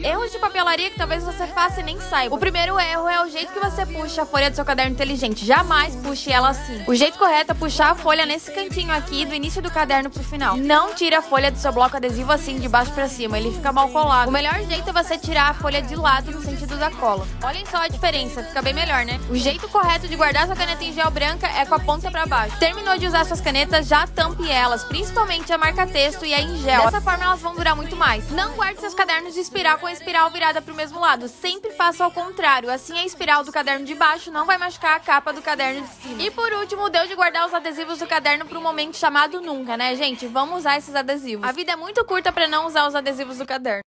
Erros de papelaria que talvez você faça e nem saiba. O primeiro erro é o jeito que você puxa a folha do seu caderno inteligente. Jamais puxe ela assim. O jeito correto é puxar a folha nesse cantinho aqui do início do caderno pro final. Não tire a folha do seu bloco adesivo assim de baixo pra cima, ele fica mal colado. O melhor jeito é você tirar a folha de lado no sentido da cola. Olhem só a diferença, fica bem melhor, né? O jeito correto de guardar sua caneta em gel branca é com a ponta pra baixo. Terminou de usar suas canetas, já tampe elas, principalmente a marca-texto e a em gel. Dessa forma elas vão durar muito mais. Não guarde seus cadernos de espiral com a espiral virada pro mesmo lado. Sempre faça ao contrário, assim a espiral do caderno de baixo não vai machucar a capa do caderno de cima. E por último, deu de guardar os adesivos do caderno para um momento chamado nunca, né, gente? Vamos usar esses adesivos. A vida é muito curta para não usar os adesivos do caderno.